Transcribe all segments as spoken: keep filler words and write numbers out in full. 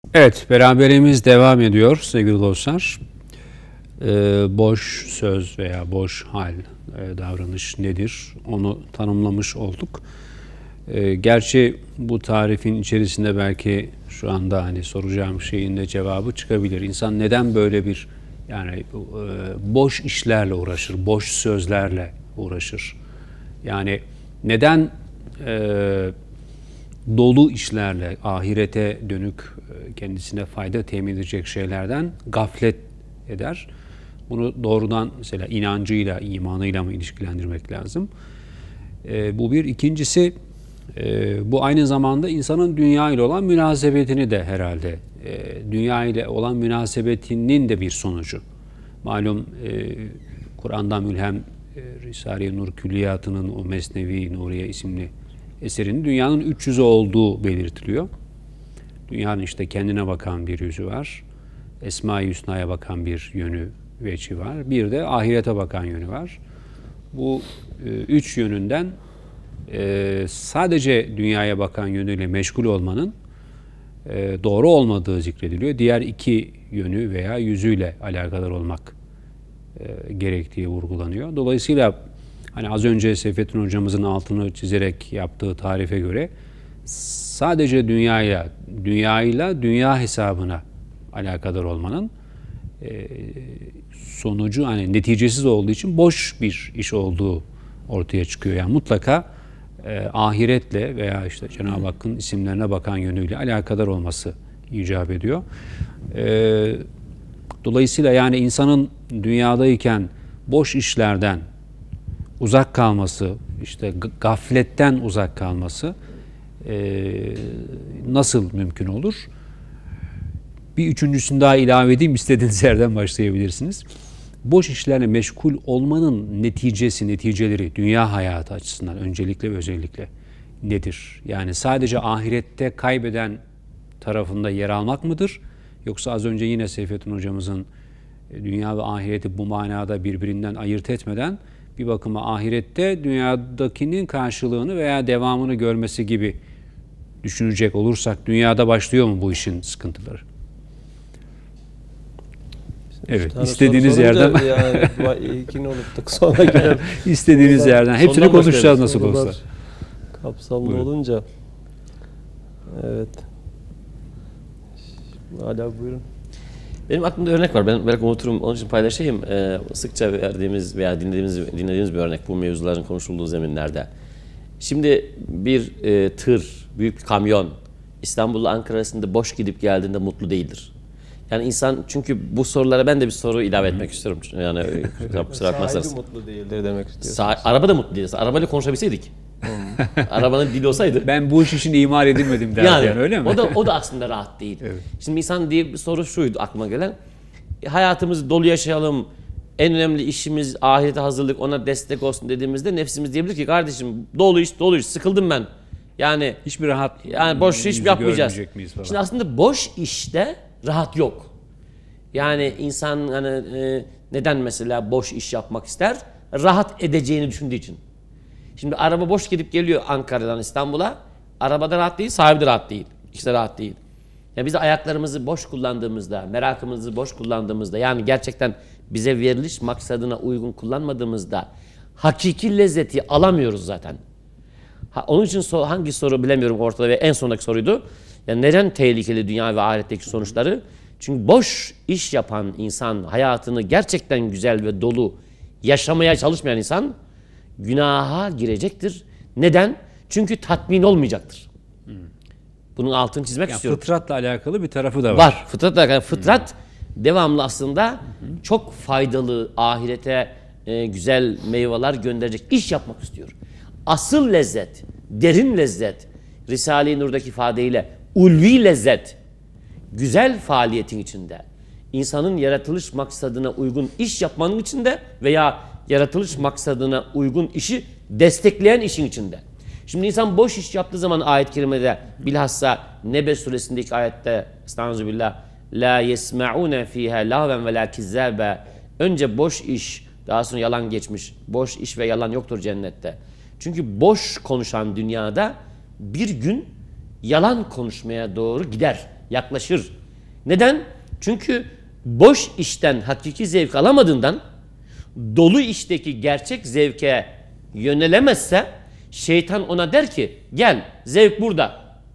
Evet, beraberimiz devam ediyor sevgili dostlar. Ee, boş söz veya boş hal, e, davranış nedir? Onu tanımlamış olduk. Ee, gerçi bu tarifin içerisinde belki şu anda hani soracağım şeyin de cevabı çıkabilir. İnsan neden böyle bir yani e, boş işlerle uğraşır, boş sözlerle uğraşır? Yani neden e, dolu işlerle, ahirete dönük, kendisine fayda temin edecek şeylerden gaflet eder? Bunu doğrudan mesela inancıyla, imanıyla mı ilişkilendirmek lazım? E, bu bir. İkincisi, e, bu aynı zamanda insanın dünya ile olan münasebetini de herhalde, e, dünya ile olan münasebetinin de bir sonucu. Malum e, Kur'an'dan mülhem e, Risale-i Nur Külliyatı'nın o Mesnevi Nuriye isimli eserinin dünyanın üç yüzü olduğu belirtiliyor. Dünyanın işte kendine bakan bir yüzü var. Esma-i Hüsna'ya bakan bir yönü, veci var. Bir de ahirete bakan yönü var. Bu e, üç yönünden e, sadece dünyaya bakan yönüyle meşgul olmanın e, doğru olmadığı zikrediliyor. Diğer iki yönü veya yüzüyle alakadar olmak e, gerektiği vurgulanıyor. Dolayısıyla hani az önce Seyfettin hocamızın altını çizerek yaptığı tarife göre sadece dünyaya, dünyayla dünya hesabına alakadar olmanın e, sonucu hani neticesiz olduğu için boş bir iş olduğu ortaya çıkıyor. Yani mutlaka e, ahiretle veya işte Cenab-ı Hakk'ın isimlerine bakan yönüyle alakadar olması icap ediyor. E, dolayısıyla yani insanın dünyadayken boş işlerden uzak kalması, işte gafletten uzak kalması e, nasıl mümkün olur? Bir üçüncüsünü daha ilave edeyim, istediğiniz yerden başlayabilirsiniz. Boş işlerle meşgul olmanın neticesi, neticeleri dünya hayatı açısından öncelikle ve özellikle nedir? Yani sadece ahirette kaybeden tarafında yer almak mıdır? Yoksa az önce yine Seyfettin hocamızın dünya ve ahireti bu manada birbirinden ayırt etmeden bir bakıma ahirette dünyadakinin karşılığını veya devamını görmesi gibi düşünecek olursak dünyada başlıyor mu bu işin sıkıntıları? Evet, istediğiniz yerden yani ilkini unuttuk, sonra girer. İstediğiniz yerden hepsini konuşacağız nasıl olsa. Kapsamlı Buyurun. olunca. Evet. Hala buyurun. Benim aklımda örnek var. Ben belki unuturum. Onun için paylaşayım. Ee, sıkça verdiğimiz veya dinlediğimiz dinlediğimiz bir örnek bu mevzuların konuşulduğu zeminlerde. Şimdi bir e, tır, büyük bir kamyon İstanbul'la Ankara arasında boş gidip geldiğinde mutlu değildir. Yani insan, çünkü bu sorulara ben de bir soru ilave etmek istiyorum. Yani kusura bakmazsanız. Sahibi mutlu değildir demek istiyorsunuz. Sa- araba da mutlu değiliz. Arabayla konuşabilseydik. Arabanın dili olsaydı. Ben bu iş için imal edilmedim derdi yani, yani, öyle mi? O da o da aslında rahat değil. Evet. Şimdi insan diye bir soru şuydu aklıma gelen. Hayatımızı dolu yaşayalım. En önemli işimiz ahirete hazırlık, ona destek olsun dediğimizde nefsimiz diyebilir ki kardeşim dolu iş, dolu iş, sıkıldım ben. Yani hiçbir rahat yani boş iş yapmayacağız. Şimdi aslında boş işte rahat yok. Yani insan hani e, neden mesela boş iş yapmak ister? Rahat edeceğini düşündüğü için. Şimdi araba boş gidip geliyor Ankara'dan İstanbul'a. Arabada rahat değil, sahibi de rahat değil. İkisi de rahat değil. Yani biz ayaklarımızı boş kullandığımızda, merakımızı boş kullandığımızda, yani gerçekten bize veriliş maksadına uygun kullanmadığımızda hakiki lezzeti alamıyoruz zaten. Ha, onun için so hangi soru bilemiyorum ortada ve en sondaki soruydu. Yani neden tehlikeli dünya ve ahiretteki sonuçları? Çünkü boş iş yapan insan, hayatını gerçekten güzel ve dolu yaşamaya çalışmayan insan günaha girecektir. Neden? Çünkü tatmin olmayacaktır. Hmm. Bunun altını çizmek yani istiyorum. Fıtratla alakalı bir tarafı da var. Var. Fıtratla alakalı. Fıtrat hmm. devamlı aslında hmm. çok faydalı, ahirete e, güzel meyveler gönderecek iş yapmak istiyor. Asıl lezzet, derin lezzet, Risale-i Nur'daki ifadeyle ulvi lezzet, güzel faaliyetin içinde, insanın yaratılış maksadına uygun iş yapmanın içinde veya yaratılış maksadına uygun işi destekleyen işin içinde. Şimdi insan boş iş yaptığı zaman ayet-i kerimede, bilhassa Nebe suresindeki ayette estağfirullah, la yesmaun fiha lahven ve la kizzabe, önce boş iş, daha sonra yalan geçmiş. Boş iş ve yalan yoktur cennette. Çünkü boş konuşan dünyada bir gün yalan konuşmaya doğru gider. yaklaşır. Neden? Çünkü boş işten hakiki zevk alamadığından dolu işteki gerçek zevke yönelemezse şeytan ona der ki gel zevk burada.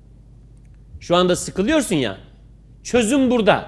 Şu anda sıkılıyorsun ya. Çözüm burada.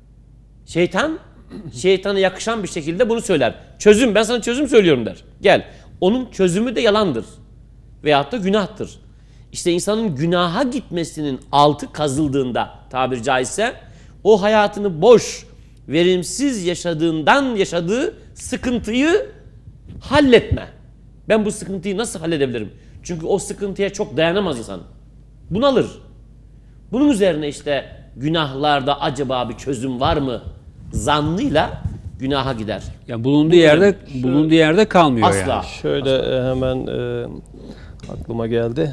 Şeytan şeytana yakışan bir şekilde bunu söyler. Çözüm, ben sana çözüm söylüyorum der. Gel. Onun çözümü de yalandır. Veyahut da günahtır. İşte insanın günaha gitmesinin altı kazıldığında tabiri caizse o hayatını boş, verimsiz yaşadığından yaşadığı sıkıntıyı halletme. Ben bu sıkıntıyı nasıl halledebilirim? Çünkü o sıkıntıya çok dayanamaz insan. Bunalır. Bunun üzerine işte günahlarda acaba bir çözüm var mı zannıyla günaha gider. Ya bulunduğu yerde Şöyle, bulunduğu yerde kalmıyor Asla. yani. Şöyle e, hemen e, aklıma geldi.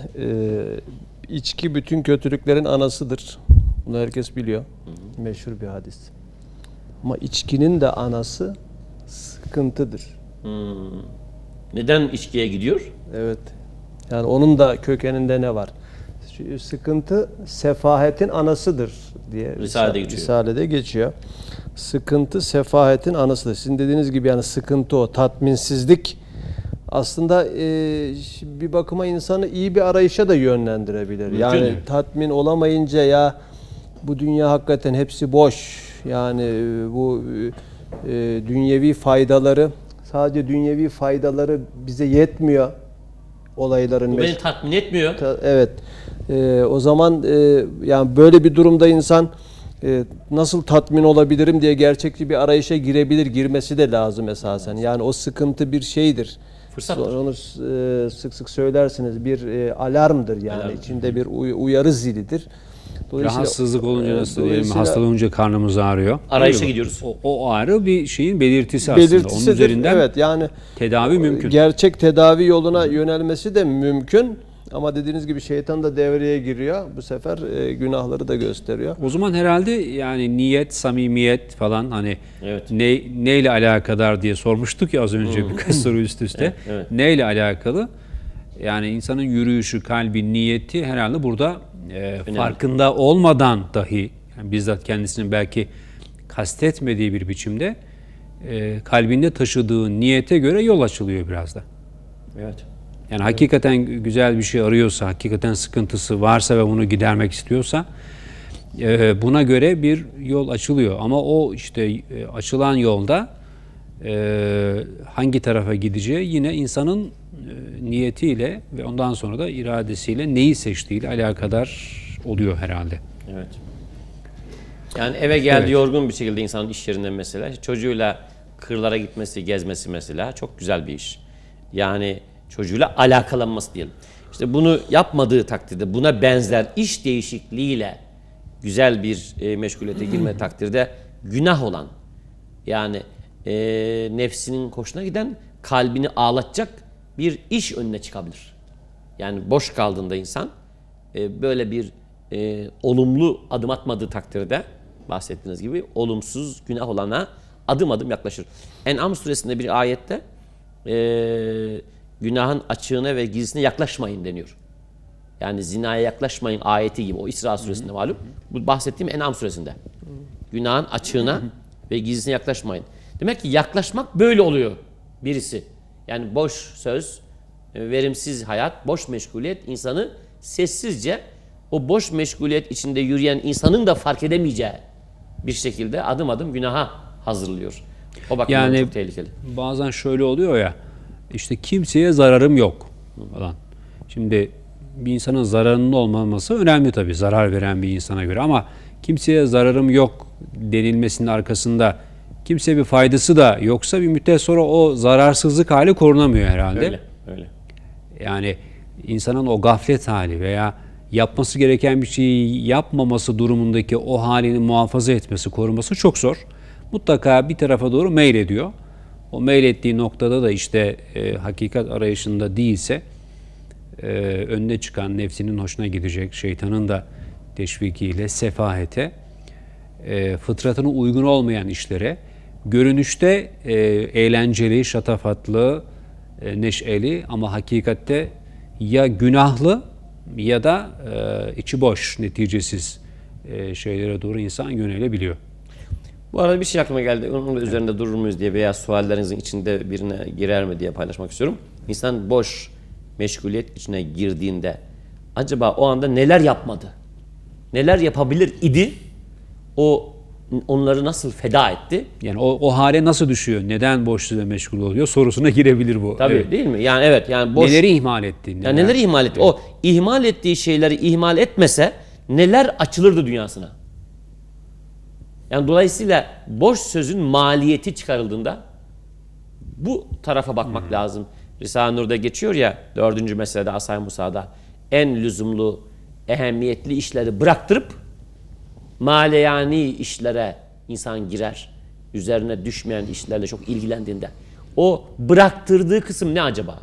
E, içki bütün kötülüklerin anasıdır. Bunu herkes biliyor. Hı hı. Meşhur bir hadis. Ama içkinin de anası sıkıntıdır. Hmm. Neden içkiye gidiyor? Evet. Yani onun da kökeninde ne var? Sıkıntı sefahetin anasıdır diye Risale'de geçiyor. Risale'de geçiyor. Sıkıntı sefahetin anasıdır. Sizin dediğiniz gibi yani sıkıntı o, tatminsizlik aslında e, bir bakıma insanı iyi bir arayışa da yönlendirebilir. Mümkün. Yani tatmin olamayınca ya bu dünya hakikaten hepsi boş. Yani bu e, dünyevi faydaları, sadece dünyevi faydaları bize yetmiyor olayların. Bu beni tatmin etmiyor. Ta, evet. E, o zaman e, yani böyle bir durumda insan e, nasıl tatmin olabilirim diye gerçekçi bir arayışa girebilir, girmesi de lazım esasen. Yani o sıkıntı bir şeydir. Fırsattır. Onu e, sık sık söylersiniz, bir e, alarmdır yani. Alarm. İçinde bir uy- uyarı zilidir. Rahatsızlık olunca nasıl diyelim, dolayısıyla- hastalık olunca karnımız ağrıyor. Arayışa Değil mi? gidiyoruz. O, o ağrı bir şeyin belirtisi aslında. Onun belirtisidir. üzerinden Evet, yani tedavi mümkün. gerçek tedavi yoluna yönelmesi de mümkün. Ama dediğiniz gibi şeytan da devreye giriyor. Bu sefer e, günahları da gösteriyor. O zaman herhalde yani niyet, samimiyet falan hani Evet. ne neyle alakadar diye sormuştuk ya az önce birkaç soru üst üste. Evet, evet. Neyle alakalı? Yani insanın yürüyüşü, kalbi, niyeti herhalde burada e, farkında olmadan dahi yani bizzat kendisinin belki kastetmediği bir biçimde e, kalbinde taşıdığı niyete göre yol açılıyor biraz da. Evet. Yani hakikaten güzel bir şey arıyorsa, hakikaten sıkıntısı varsa ve bunu gidermek istiyorsa e, buna göre bir yol açılıyor. Ama o işte e, açılan yolda e, hangi tarafa gideceği yine insanın e, niyetiyle ve ondan sonra da iradesiyle neyi seçtiğiyle alakadar oluyor herhalde. Evet. Yani eve geldi Evet. yorgun bir şekilde insanın iş yerinden mesela çocuğuyla kırlara gitmesi, gezmesi mesela çok güzel bir iş. Yani çocuğuyla alakalanması diyelim. İşte bunu yapmadığı takdirde buna benzer iş değişikliğiyle güzel bir e, meşguliyete girme takdirde günah olan yani e, nefsinin hoşuna giden kalbini ağlatacak bir iş önüne çıkabilir. Yani boş kaldığında insan e, böyle bir e, olumlu adım atmadığı takdirde bahsettiğiniz gibi olumsuz günah olana adım adım yaklaşır. En'am suresinde bir ayette e, günahın açığına ve gizlisine yaklaşmayın deniyor. Yani zinaya yaklaşmayın ayeti gibi o İsra suresinde malum. Bu bahsettiğim En'am suresinde. Günahın açığına ve gizlisine yaklaşmayın. Demek ki yaklaşmak böyle oluyor birisi. Yani boş söz, verimsiz hayat, boş meşguliyet insanı sessizce o boş meşguliyet içinde yürüyen insanın da fark edemeyeceği bir şekilde adım adım günaha hazırlıyor. O bakımdan Yani çok tehlikeli. bazen şöyle oluyor ya, işte kimseye zararım yok falan. Şimdi bir insanın zararının olmaması önemli tabii, zarar veren bir insana göre, ama kimseye zararım yok denilmesinin arkasında kimseye bir faydası da yoksa bir müddet sonra o zararsızlık hali korunamıyor herhalde. Öyle, öyle. Yani insanın o gaflet hali veya yapması gereken bir şeyi yapmaması durumundaki o halini muhafaza etmesi, koruması çok zor. Mutlaka bir tarafa doğru meylediyor. O meylettiği noktada da işte e, hakikat arayışında değilse e, önüne çıkan nefsinin hoşuna gidecek, şeytanın da teşvikiyle sefahete, e, fıtratına uygun olmayan işlere, görünüşte e, eğlenceli, şatafatlı, e, neşeli ama hakikatte ya günahlı ya da e, içi boş, neticesiz e, şeylere doğru insan yönelebiliyor. Bu arada bir şey aklıma geldi. Onun üzerinde durur muyuz diye veya suallerinizin içinde birine girer mi diye paylaşmak istiyorum. İnsan boş meşguliyet içine girdiğinde acaba o anda neler yapmadı? Neler yapabilir idi? O onları nasıl feda etti? Yani o, o hale nasıl düşüyor? Neden boşluğuyla meşgul oluyor? Sorusuna girebilir bu. Tabii Evet. değil mi? Yani evet yani boş. Neleri ihmal etti? Neler, Yani neleri ihmal etti? Evet. O ihmal ettiği şeyleri ihmal etmese neler açılırdı dünyasına? Yani dolayısıyla boş sözün maliyeti çıkarıldığında bu tarafa bakmak hmm. lazım. Risale-i Nur'da geçiyor ya dördüncü meselede Asay Musa'da en lüzumlu, ehemmiyetli işleri bıraktırıp maleyani işlere insan girer. Üzerine düşmeyen işlerle çok ilgilendiğinde. O bıraktırdığı kısım ne acaba?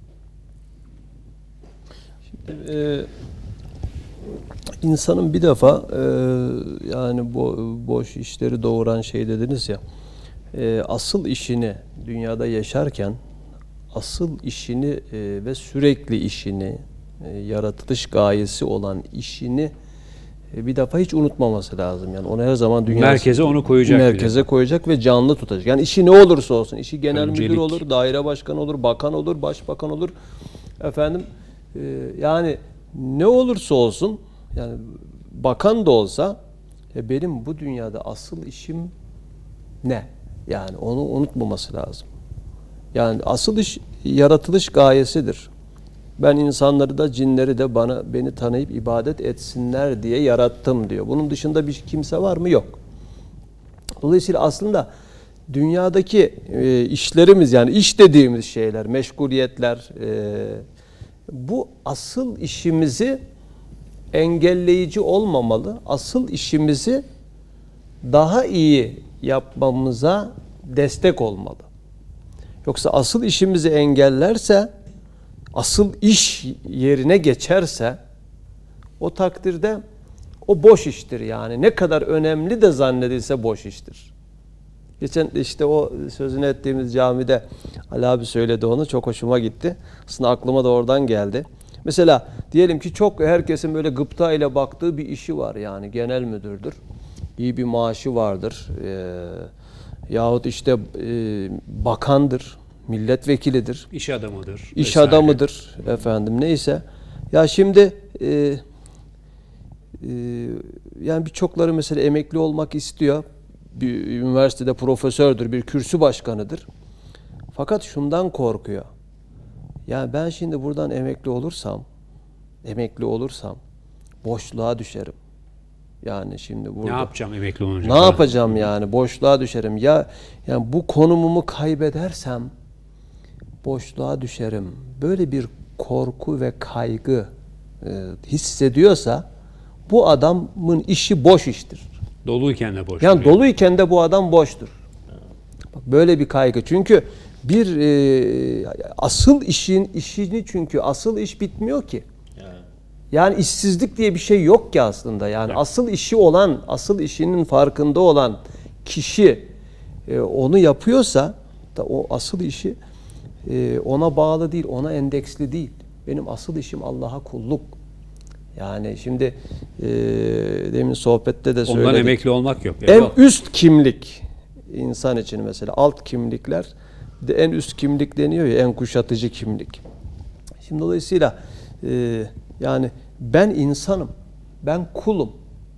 Şimdi, e, insanın bir defa e, yani bu boş işleri doğuran şey dediniz ya, e, asıl işini dünyada yaşarken asıl işini e, ve sürekli işini e, yaratılış gayesi olan işini e, bir defa hiç unutmaması lazım. Yani onu her zaman dünyası, merkeze onu koyacak. Merkeze koyacak ve canlı tutacak. Yani işi ne olursa olsun, işi genel Öncelik. müdür olur, daire başkanı olur, bakan olur, başbakan olur. Efendim e, yani ne olursa olsun, yani bakan da olsa e, benim bu dünyada asıl işim ne? Yani onu unutmaması lazım. Yani asıl iş yaratılış gayesidir. Ben insanları da cinleri de bana beni tanıyıp ibadet etsinler diye yarattım diyor. Bunun dışında bir kimse var mı? Yok. Dolayısıyla aslında dünyadaki e, işlerimiz, yani iş dediğimiz şeyler, meşguliyetler, e, bu asıl işimizi engelleyici olmamalı. Asıl işimizi daha iyi yapmamıza destek olmalı. Yoksa asıl işimizi engellerse, asıl iş yerine geçerse o takdirde o boş iştir yani. Ne kadar önemli de zannedilse boş iştir. Geçen işte o sözünü ettiğimiz camide Ali abi söyledi onu. Çok hoşuma gitti. Aslında aklıma da oradan geldi. Mesela diyelim ki çok herkesin böyle gıpta ile baktığı bir işi var yani. Genel müdürdür. İyi bir maaşı vardır. Ee, yahut işte e, bakandır. Milletvekilidir. İş adamıdır. İş vesaire. adamıdır efendim neyse. Ya şimdi e, e, yani birçokları mesela emekli olmak istiyor. Bir üniversitede profesördür, bir kürsü başkanıdır. Fakat şundan korkuyor. Yani ben şimdi buradan emekli olursam, emekli olursam boşluğa düşerim. Yani şimdi burada ne yapacağım emekli olunca? Ne yapacağım yani? Boşluğa düşerim. Ya yani bu konumumu kaybedersem boşluğa düşerim. Böyle bir korku ve kaygı e, hissediyorsa bu adamın işi boş iştir. Doluyken de boş. Yani duruyor. Doluyken de bu adam boştur. Bak böyle bir kaygı. Çünkü bir e, asıl işin işini çünkü asıl iş bitmiyor ki. Yani işsizlik diye bir şey yok ki aslında. Yani evet. Asıl işi olan, asıl işinin farkında olan kişi e, onu yapıyorsa da o asıl işi e, ona bağlı değil, ona endeksli değil. Benim asıl işim Allah'a kulluk. Yani şimdi e, demin sohbette de söyledik. Ondan emekli olmak yok. En yok. Üst kimlik insan için mesela alt kimlikler de en üst kimlik deniyor ya, en kuşatıcı kimlik. Şimdi dolayısıyla e, yani ben insanım, ben kulum.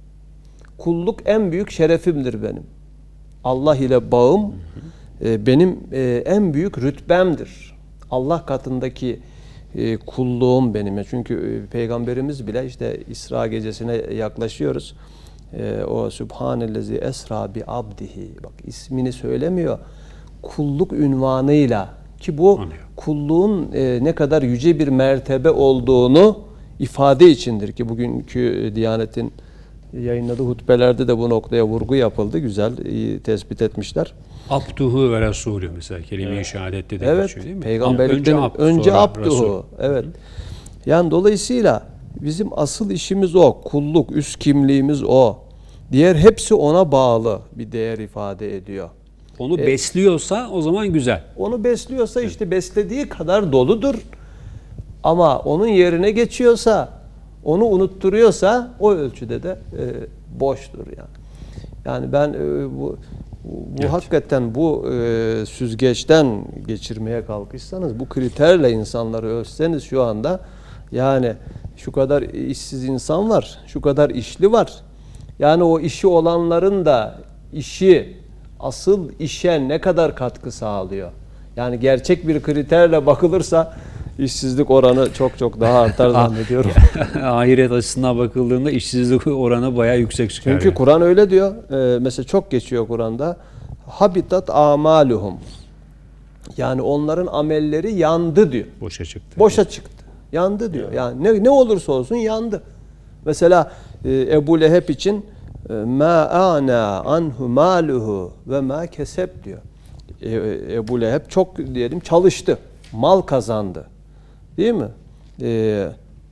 Kulluk en büyük şerefimdir benim. Allah ile bağım e, benim e, en büyük rütbemdir. Allah katındaki e, kulluğum benim. Çünkü e, Peygamberimiz bile işte İsra gecesine yaklaşıyoruz. E, o Sübhanellezi esra bi abdihi. Bak ismini söylemiyor. Kulluk ünvanıyla ki bu kulluğun e, ne kadar yüce bir mertebe olduğunu ifade içindir ki bugünkü Diyanet'in yayınladığı hutbelerde de bu noktaya vurgu yapıldı. Güzel, iyi tespit etmişler. Abduhu ve Resulü mesela kelime-i evet. şehadette de evet, geçiyor değil mi? Peygamberlikten önce, abd, önce abduhu. Evet. Hı. Yani dolayısıyla bizim asıl işimiz o. Kulluk, üst kimliğimiz o. Diğer hepsi ona bağlı bir değer ifade ediyor. Onu e, besliyorsa o zaman güzel. Onu besliyorsa işte beslediği kadar doludur. Ama onun yerine geçiyorsa onu unutturuyorsa o ölçüde de e, boştur yani. Yani ben e, bu bu Evet. hakikaten bu e, süzgeçten geçirmeye kalkışsanız, bu kriterle insanları ölçseniz şu anda, yani şu kadar işsiz insan var, şu kadar işli var. Yani o işi olanların da işi, asıl işe ne kadar katkı sağlıyor? Yani gerçek bir kriterle bakılırsa işsizlik oranı çok çok daha artar zannediyorum. Ahiret açısından bakıldığında işsizlik oranı bayağı yüksek çıkar. Çünkü yani. Kur'an öyle diyor. Ee, mesela çok geçiyor Kur'an'da. Habitat amaluhum. Yani onların amelleri yandı diyor. Boşa çıktı. Boşa çıktı. Yandı diyor. Yani ne, ne olursa olsun yandı. Mesela e, Ebu Leheb için e, ma ana anhu maluhu ve ma keseb diyor. E, Ebu Leheb çok diyelim çalıştı. Mal kazandı. Değil mi? E,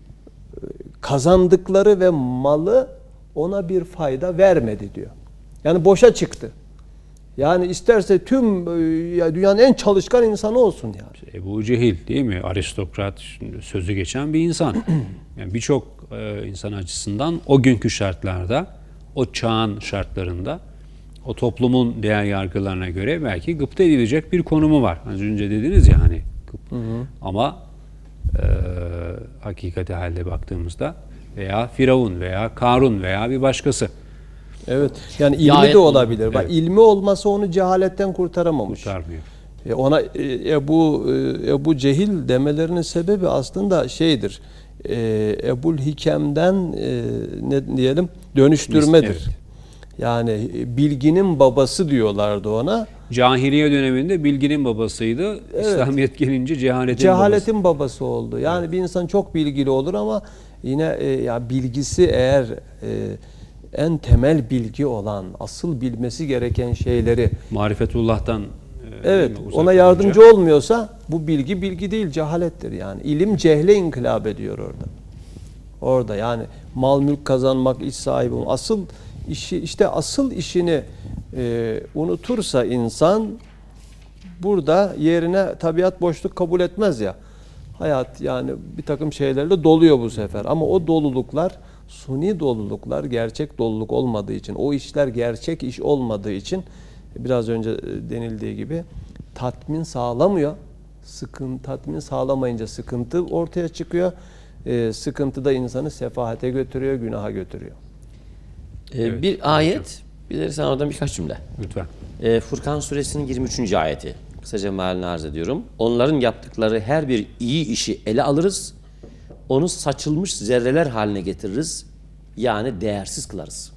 kazandıkları ve malı ona bir fayda vermedi diyor. Yani boşa çıktı. Yani isterse tüm ya dünyanın en çalışkan insanı olsun yani. Ebu Cehil değil mi? Aristokrat, sözü geçen bir insan. Yani birçok e, insan açısından o günkü şartlarda, o çağın şartlarında, o toplumun değer yargılarına göre belki gıpta edilecek bir konumu var. Az önce dediniz ya hani. Hı hı. Ama e, hakikati halde baktığımızda veya Firavun veya Karun veya bir başkası. Evet. Yani ilmi Ya, de olabilir. Bak, evet. ilmi olmasa onu cehaletten kurtaramamış. Kurtarmıyor. E ona e, Ebu e, Ebu Cehil demelerinin sebebi aslında şeydir. E, Ebul Hikem'den e, ne diyelim dönüştürmedir. Evet. Yani e, bilginin babası diyorlardı ona. Cahiliye döneminde bilginin babasıydı. Evet. İslamiyet gelince cehaletin, Cehaletin babası oldu. Yani evet. Bir insan çok bilgili olur ama yine e, ya bilgisi eğer e, en temel bilgi olan, asıl bilmesi gereken şeyleri marifetullah'tan e, evet ona yardımcı olunca olmuyorsa bu bilgi bilgi değil, cehalettir yani. İlim cehle inkılap ediyor orada. Orada yani mal mülk kazanmak, iş sahibi olmak, asıl işi işte asıl işini e, unutursa insan burada yerine tabiat boşluk kabul etmez ya. Hayat yani bir takım şeylerle doluyor bu sefer ama o doluluklar suni doluluklar, gerçek doluluk olmadığı için, o işler gerçek iş olmadığı için biraz önce denildiği gibi tatmin sağlamıyor. Sıkıntı, tatmin sağlamayınca sıkıntı ortaya çıkıyor. Ee, sıkıntı da insanı sefahate götürüyor, günaha götürüyor. Ee, Evet, bir ayet, bir de sen oradan birkaç cümle. Lütfen. Ee, Furkan suresinin yirmi üçüncü ayeti. Kısaca mealini arz ediyorum. Onların yaptıkları her bir iyi işi ele alırız. Onu saçılmış zerreler haline getiririz. Yani değersiz kılarız.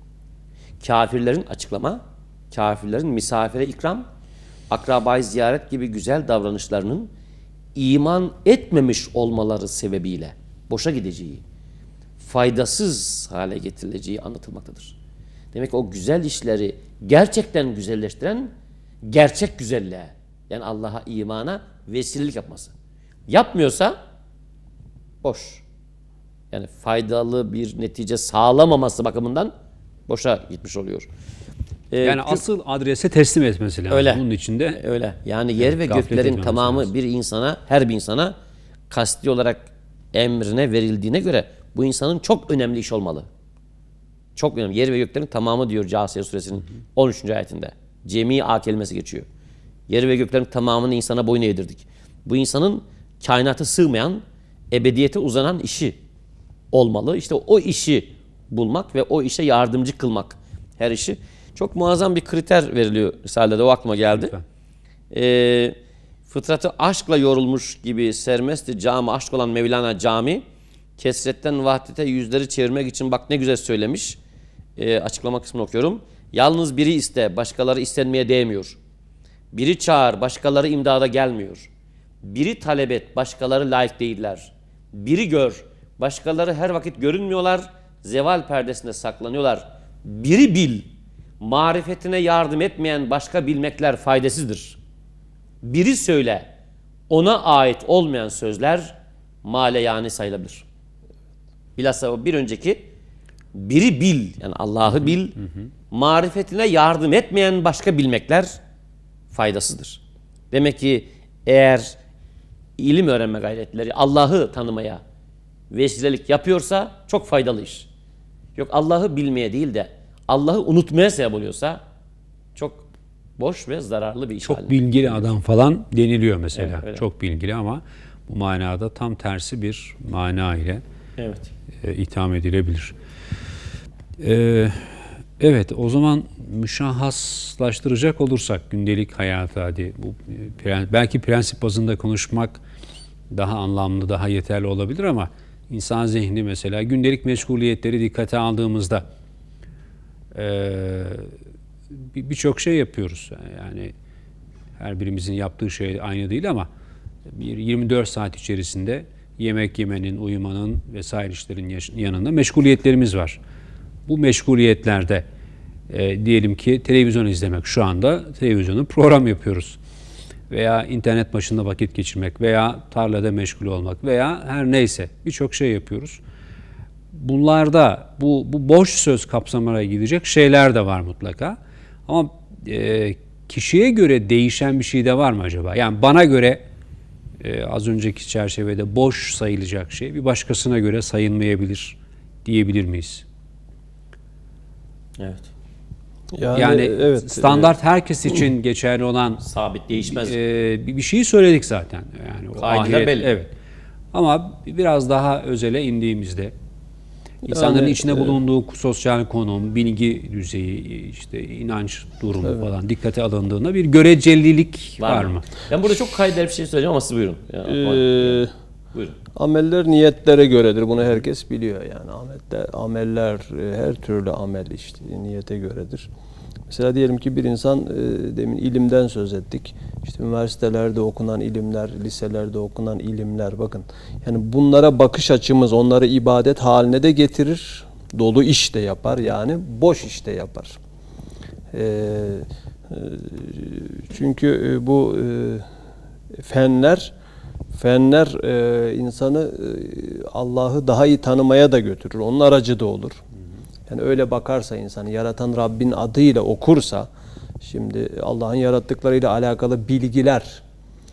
Kafirlerin açıklama, kafirlerin misafire ikram, akrabayı ziyaret gibi güzel davranışlarının iman etmemiş olmaları sebebiyle boşa gideceği, faydasız hale getirileceği anlatılmaktadır. Demek ki o güzel işleri gerçekten güzelleştiren gerçek güzelliğe, yani Allah'a, imana vesilelik yapması. Yapmıyorsa boş. Yani faydalı bir netice sağlamaması bakımından boşa gitmiş oluyor. Ee, Yani asıl adrese teslim etmesi lazım. Öyle. Bunun içinde öyle. Yani yer ve gaflet göklerin etmemesi tamamı lazım. bir insana, her bir insana kasti olarak emrine verildiğine göre bu insanın çok önemli iş olmalı. Çok önemli. Yer ve göklerin tamamı diyor Câsiye suresinin on üçüncü ayetinde. Cemi A kelimesi geçiyor. Yer ve göklerin tamamını insana boyun eğdirdik. Bu insanın kainata sığmayan, ebediyete uzanan işi olmalı. İşte o işi bulmak ve o işe yardımcı kılmak. Her işi. Çok muazzam bir kriter veriliyor Risale'de, o aklıma geldi. Ee, fıtratı aşkla yorulmuş gibi sermesti cami, aşk olan Mevlana Cami, kesretten vahdete yüzleri çevirmek için bak ne güzel söylemiş. Ee, açıklama kısmını okuyorum. Yalnız biri iste, başkaları istenmeye değmiyor. Biri çağır, başkaları imdada gelmiyor. Biri talep et, başkaları layık değiller. Biri gör, başkaları her vakit görünmüyorlar, zeval perdesinde saklanıyorlar. Biri bil, marifetine yardım etmeyen başka bilmekler faydasızdır. Biri söyle, ona ait olmayan sözler maleyani sayılabilir. Bilhassa o bir önceki, biri bil, yani Allah'ı bil, hı hı. marifetine yardım etmeyen başka bilmekler faydasızdır. Demek ki eğer ilim öğrenme gayretleri Allah'ı tanımaya vesilelik yapıyorsa çok faydalı iş. Yok Allah'ı bilmeye değil de Allah'ı unutmaya sebep oluyorsa çok boş ve zararlı bir iş Çok haline. bilgili adam falan deniliyor mesela. Evet, öyle. Çok bilgili ama bu manada tam tersi bir mana ile Evet. e, itham edilebilir. E, evet, o zaman müşahhaslaştıracak olursak gündelik hayatı, hadi bu e, pren- belki prensip bazında konuşmak daha anlamlı, daha yeterli olabilir ama insan zihni mesela gündelik meşguliyetleri dikkate aldığımızda e, bir- birçok şey yapıyoruz. Yani her birimizin yaptığı şey aynı değil ama bir yirmi dört saat içerisinde yemek yemenin, uyumanın vesaire işlerin yaş- yanında meşguliyetlerimiz var. Bu meşguliyetlerde e, diyelim ki televizyon izlemek, şu anda televizyonun program yapıyoruz. Veya internet başında vakit geçirmek veya tarlada meşgul olmak veya her neyse birçok şey yapıyoruz. Bunlarda bu, bu boş söz kapsamına gidecek şeyler de var mutlaka. Ama e, kişiye göre değişen bir şey de var mı acaba? Yani bana göre e, az önceki çerçevede boş sayılacak şey bir başkasına göre sayılmayabilir diyebilir miyiz? Evet. Yani, Yani evet, standart herkes için geçerli olan Sabit değişmez. e, bir bir şeyi söyledik zaten. Yani o Kaideler ahiret- belli. Evet. Ama biraz daha özele indiğimizde insanların Yani, içinde e, bulunduğu sosyal konum, bilgi düzeyi, işte inanç durumu falan dikkate alındığında bir görecelilik var, mı? Ben burada çok kayder bir şey söyleyeceğim ama siz buyurun. Ya, Ee, buyurun. Ameller niyetlere göredir. Bunu herkes biliyor yani. Ameller, ameller e, her türlü amel işte niyete göredir. Mesela diyelim ki bir insan e, demin ilimden söz ettik. İşte üniversitelerde okunan ilimler, liselerde okunan ilimler bakın. Yani bunlara bakış açımız onları ibadet haline de getirir. Dolu iş de yapar yani boş iş de yapar. E, e, çünkü e, bu e, fenler Fenler e, insanı e, Allah'ı daha iyi tanımaya da götürür. Onun aracı da olur. Yani öyle bakarsa insan yaratan Rabbin adıyla okursa, şimdi Allah'ın yarattıklarıyla alakalı bilgiler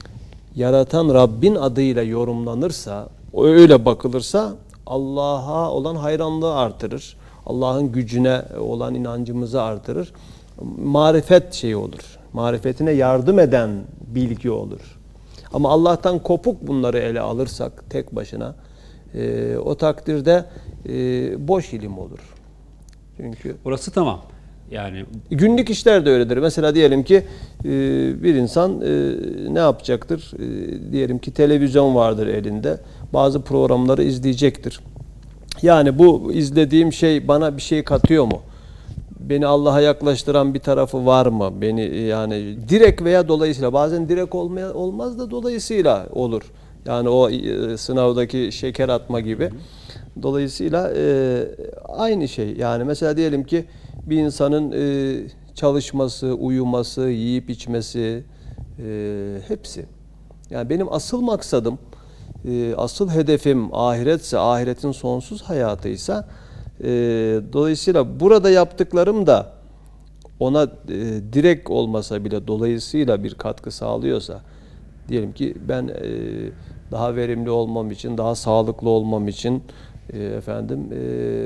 yaratan Rabbin adıyla yorumlanırsa, öyle bakılırsa Allah'a olan hayranlığı artırır. Allah'ın gücüne olan inancımızı artırır. Marifet şeyi olur. Marifetine yardım eden bilgi olur. Ama Allah'tan kopuk bunları ele alırsak tek başına e, o takdirde e, boş ilim olur. Çünkü Orası tamam. Yani günlük işler de öyledir. Mesela diyelim ki e, bir insan e, ne yapacaktır? E, diyelim ki televizyon vardır elinde. Bazı programları izleyecektir. Yani bu izlediğim şey bana bir şey katıyor mu? Beni Allah'a yaklaştıran bir tarafı var mı? Beni yani direkt veya dolayısıyla, bazen direkt olmaya, olmaz da dolayısıyla olur. Yani o e, sınavdaki şeker atma gibi. Dolayısıyla e, aynı şey. Yani mesela diyelim ki bir insanın e, çalışması, uyuması, yiyip içmesi e, hepsi. Yani benim asıl maksadım, e, asıl hedefim ahiretse, ahiretin sonsuz hayatıysa, e, dolayısıyla burada yaptıklarım da ona e, direkt olmasa bile dolayısıyla bir katkı sağlıyorsa, diyelim ki ben e, daha verimli olmam için, daha sağlıklı olmam için e, efendim e,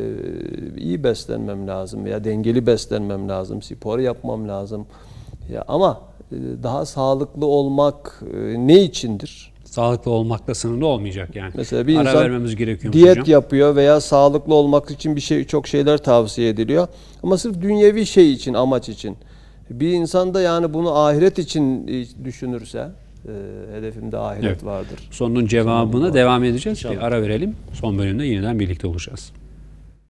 iyi beslenmem lazım veya dengeli beslenmem lazım, spor yapmam lazım. Ya ama e, daha sağlıklı olmak e, ne içindir? sağlıklı olmakla sınırlı olmayacak yani. Mesela bir Ara insan vermemiz gerekiyor diyet hocam. yapıyor veya sağlıklı olmak için bir şey, çok şeyler tavsiye ediliyor. Ama sırf dünyevi şey için, amaç için. Bir insan da yani bunu ahiret için düşünürse, e, hedefimde ahiret Evet. vardır. Sorunun cevabına Sonra devam edeceğiz. İnşallah. Bir ara verelim. Son bölümde yeniden birlikte olacağız.